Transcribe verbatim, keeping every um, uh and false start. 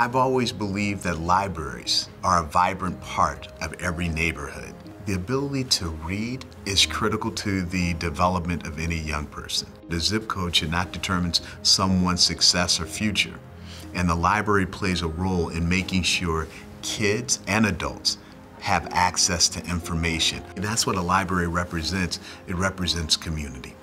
I've always believed that libraries are a vibrant part of every neighborhood. The ability to read is critical to the development of any young person. The zip code should not determine someone's success or future, and the library plays a role in making sure kids and adults have access to information. And that's what a library represents. It represents community.